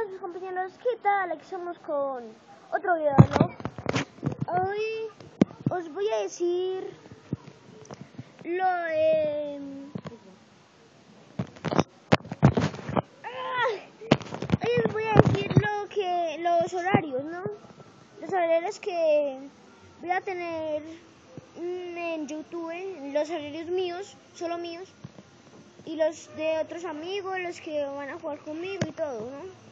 buenas mis compañeros, ¿qué tal? Aquí estamos con otro video, ¿no? Hoy os voy a decir lo de... Hoy os voy a decir los horarios, ¿no? Los horarios que voy a tener en YouTube, los horarios míos, solo míos, y los de otros amigos, los que van a jugar conmigo y todo, ¿no?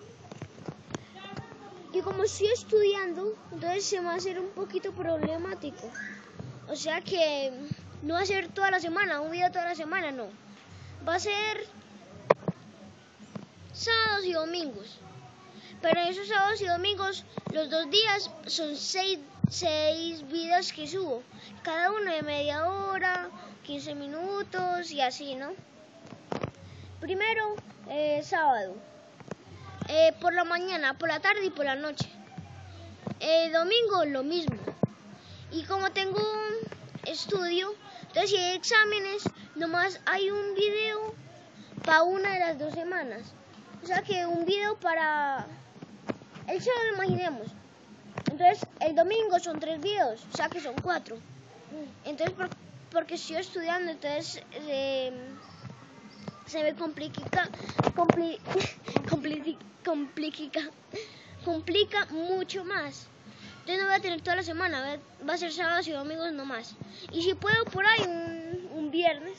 Y como estoy estudiando, entonces se me va a hacer un poquito problemático. O sea que no va a ser toda la semana, un video toda la semana, no. Va a ser sábados y domingos. Pero esos sábados y domingos, los 2 días, son 6 videos que subo. Cada uno de media hora, 15 minutos y así, ¿no? Primero, sábado. Por la mañana, por la tarde y por la noche. Domingo lo mismo. Y como tengo estudio, entonces si hay exámenes, nomás hay un video para una de las 2 semanas. O sea que un video para el sábado, imaginemos. Entonces el domingo son 3 videos, o sea que son 4. Entonces porque estoy estudiando, entonces se me complica mucho más. Entonces no voy a tener toda la semana, va a ser sábados y domingos nomás. Y si puedo por ahí un viernes.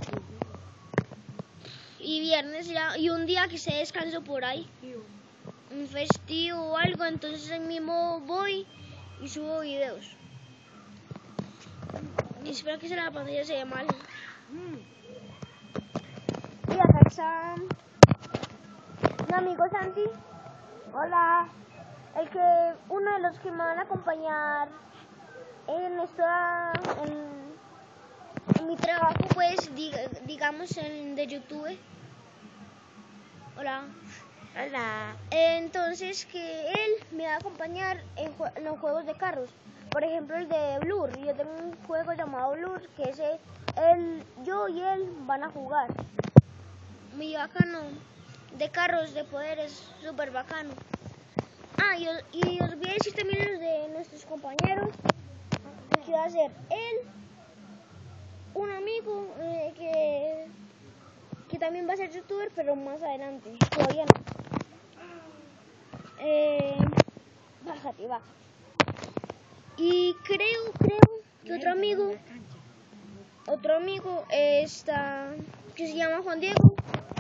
Y viernes ya, y un día que se descanso por ahí. Un festivo o algo, entonces ahí mismo voy y subo videos. Y espero que la pantalla se vea mal. Y acá está mi amigo Santi. Hola. Uno de los que me van a acompañar en mi trabajo, pues, digamos, de YouTube. Hola. Hola. Entonces, que él me va a acompañar en los juegos de carros. Por ejemplo, el de Blur. Yo tengo un juego llamado Blur, que yo y él van a jugar. Muy bacano. De carros, de poderes, súper bacano. Y os voy a decir también los de nuestros compañeros, que va a ser él, un amigo que también va a ser youtuber, pero más adelante, todavía no. Bájate. Y creo que otro amigo está, que se llama Juan Diego.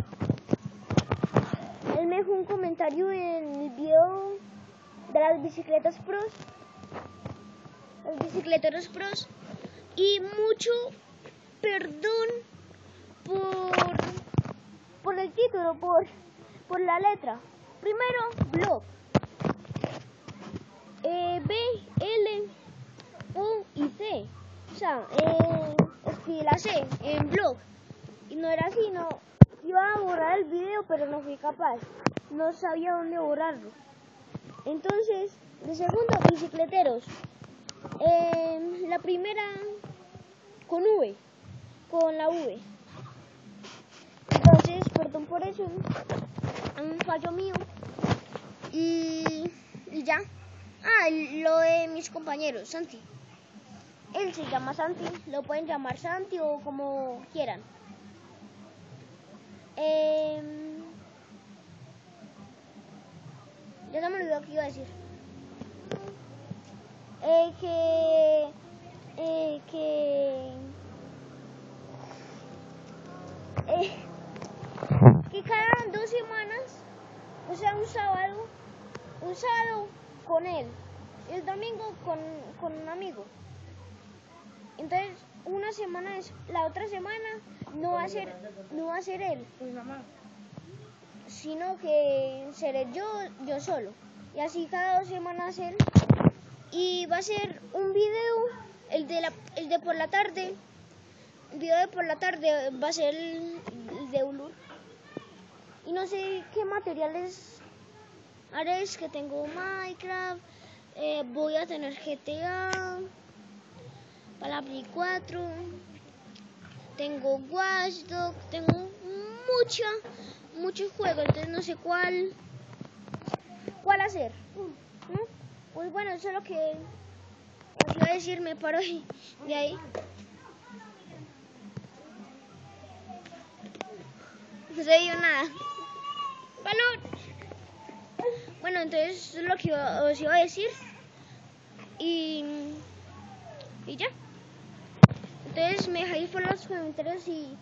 Él me dejó un comentario en el video de las bicicletas pros. Los bicicleteros pros. Y mucho perdón por el título, por la letra. Primero, blog. B, L, O y C. O sea, escribí la C en blog. Y no era así, no. Iba a borrar el video, pero no fui capaz. No sabía dónde borrarlo. Entonces, de segundo, bicicleteros. La primera con V, con la V. Entonces, perdón por eso, un fallo mío. Y ya. Lo de mis compañeros, Santi. Él se llama Santi, lo pueden llamar Santi o como quieran. Ya no me olvidó que iba a decir. Que cada 2 semanas, o sea, un sábado con él, el domingo con un amigo. Entonces, una semana la otra semana no va a ser él, sino que seré yo solo. Y así cada 2 semanas él. Y va a ser un video, el de por la tarde. El video de por la tarde va a ser el de Blur. Y no sé qué materiales haré, es que tengo Minecraft, voy a tener GTA para la Play 4, tengo Watch Dogs, tengo muchos juegos, entonces no sé cuál cuál hacer. ¿No? Pues bueno, eso es lo que os iba a decir, me paro de ahí. No se vio nada. ¡Balón! Bueno, entonces eso es lo que os iba a decir. Y ya. Entonces me dejáis por los comentarios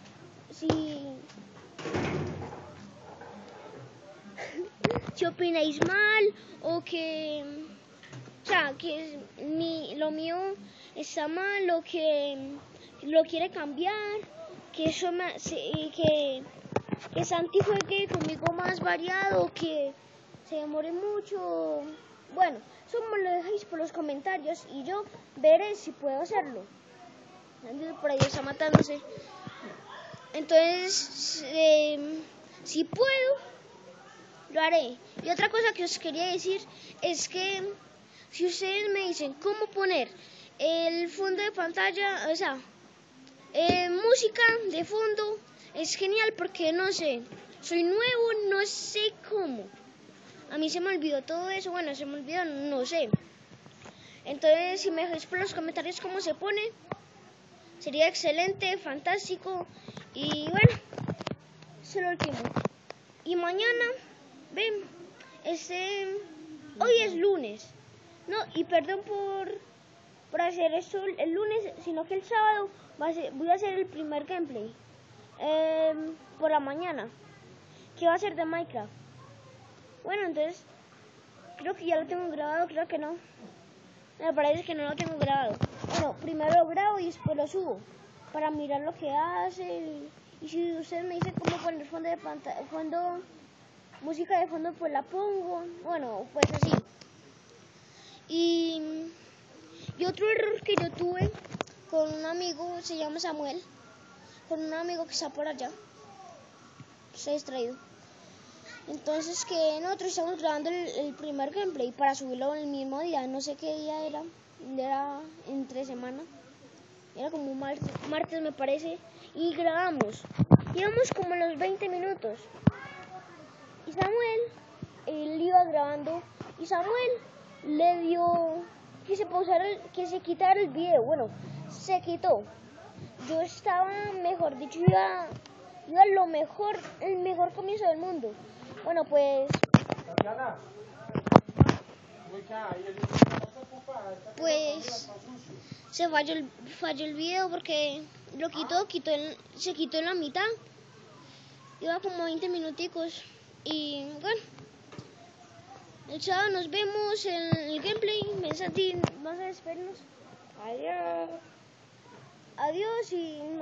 si opináis mal o que, o sea, que lo mío está mal o que lo quiere cambiar, que eso que Santi juegue conmigo más variado, que se demore mucho. Bueno, eso me lo dejáis por los comentarios y yo veré si puedo hacerlo. Por ahí está matándose. Entonces, si puedo, lo haré. Y otra cosa que os quería decir es que si ustedes me dicen cómo poner el fondo de pantalla, o sea, música de fondo, es genial porque no sé, soy nuevo, no sé cómo. A mí se me olvidó todo eso, bueno, se me olvidó, no sé. Entonces, si me dejáis por los comentarios cómo se pone, sería excelente, fantástico. Y bueno, eso es lo último. Y mañana, ven, hoy es lunes, no, y perdón por hacer esto el lunes, sino que el sábado voy a hacer el primer gameplay por la mañana, que va a ser de Minecraft. Bueno, entonces, creo que ya lo tengo grabado, creo que no. Me parece que no lo tengo grabado. Bueno, primero lo grabo y después lo subo para mirar lo que hace. Y si ustedes me dicen cómo poner fondo de pantalla, música de fondo, pues la pongo. Bueno, pues así. Y otro error que yo tuve con un amigo, se llama Samuel, con un amigo que está por allá, se ha distraído. Entonces que nosotros estamos grabando el primer gameplay para subirlo el mismo día, no sé qué día era entre semana, era como un martes me parece, y grabamos, íbamos como a los 20 minutos, y Samuel, él iba grabando, y Samuel le dio que se quitara el video, bueno, se quitó, yo estaba, mejor dicho, iba lo mejor, el mejor comienzo del mundo. Bueno, pues se falló el video porque se quitó en la mitad. Iba como 20 minuticos. Y bueno, el sábado nos vemos en el gameplay. Santi, vamos a despedirnos. Adiós y